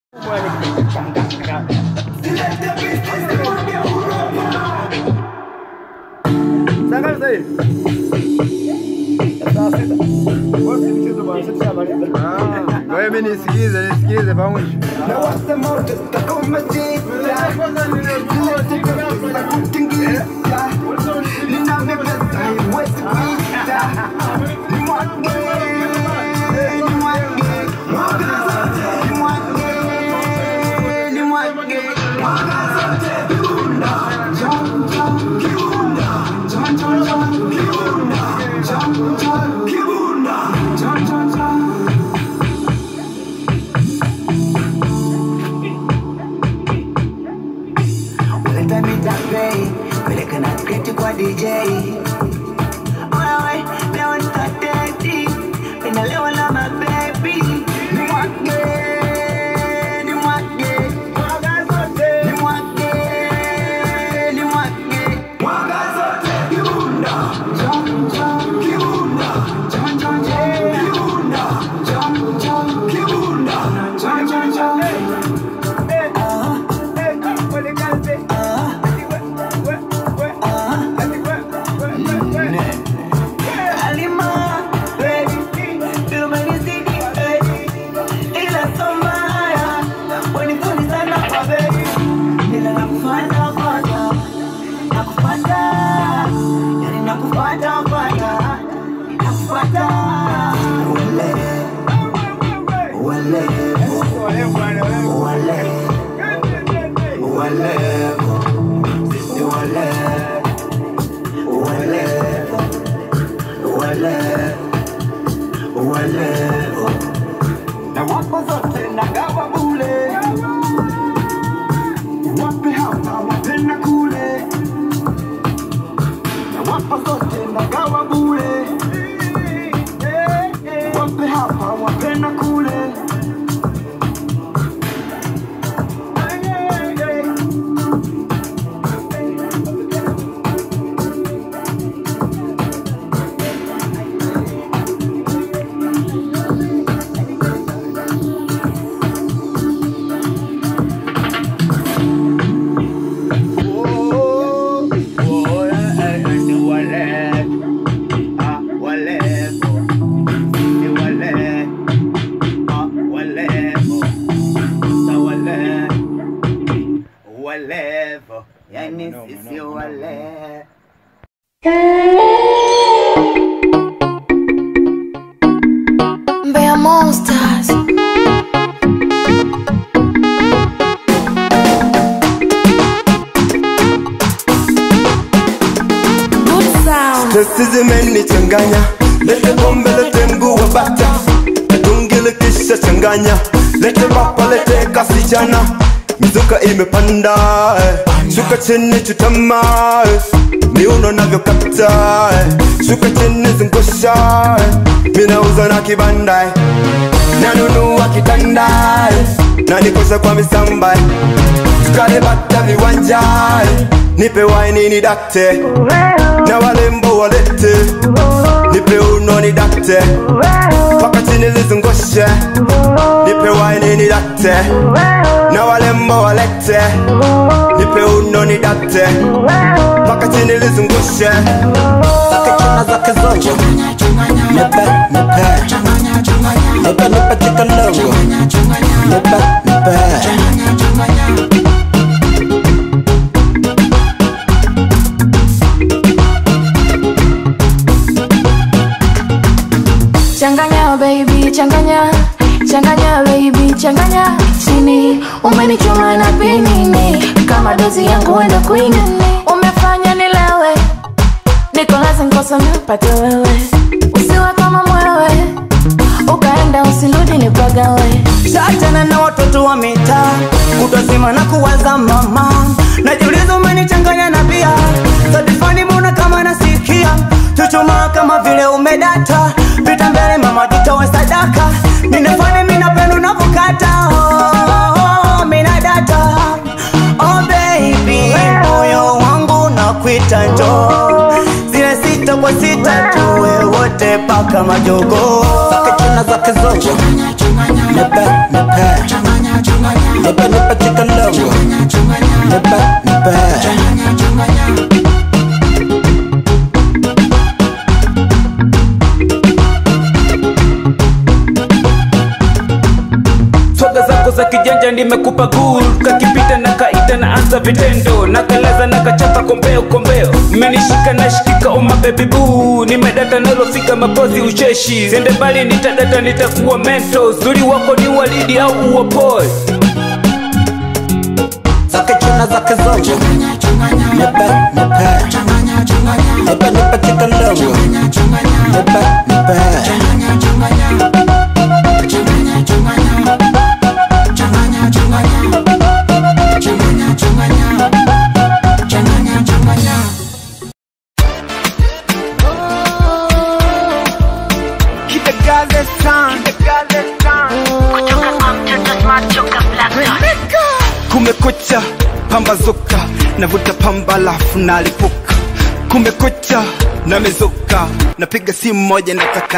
Wewe nisikize pamoja. DJ Alright, now it's got daddy in the level of my baby. Ni mwage mwaga zote kiunda jam kiunda jam kiunda jam kiunda jam na wapo zote na gawa bule, wape hapa wapenda kule, na wapo zote na gawa bule, wape hapa wapenda kule. Monsters. Good sound. Testizi meni changanya, lete bombe lete mguu wa bata, tungile kisha changanya, lete papa lete kasichana, mizuka imepanda, shuka chini chutama, miuno navyo kapta, shuka chini zungusha, minauza na kibanda, nanunua kitanda, nanikosha kwa misamba, tukale bata viwanja, nipe waini ni dakte, na walembo walete, nipe uno ni dakte, paka chini zizungushe, nipe waini ni dakte, na walembo walete, nipe uno ni dakte, paka chini zizungushe. Zake chuna zake zote, nipe tika longo, nipe Changanya baby, changanya baby, changanya chini. Umenichoma na pinini, kama dozi yangu wenda kuingani. Umefanya nilewe, niko lazima kosa nipate wewe. Usiwe kama mwewe, ukaenda usiludi nipagawe. Chachana na watoto wa mitaa, kutozima na kuwaza mama. Najiuliza umenichanganya na bia, sadifani mbona kama nasikia. Chuchuma kama vile umedata, pita mbele mama tutowe sadaka. Ninafanya mina penu na vukata, mina data. Oh baby, moyo wangu na kuita njoo, zile sita kwa sita tuwe wote paka majogo. zake chuna zake zote, nipe nipe, nipe. Swaga zako za kijanja nimekupa cool. Kakipita na kaita na anza vitendo. Nakalaza na kachapa kombeo kombeo. Mmenishika na shikika oh my baby boo. Nimedata nalofika mapozi ucheshi. Sende mbali nitadata nitakuwa mento. Zuri wako ni walidi au uwapoi. Zake chuna zake zongo nipe, nipe. Nipe, nipe kikalongo nipe, nipe. Kumekucha, pambazuka, navuta pamba lafu nalipuka. Kumekucha, namezuka, napiga simu moja nataka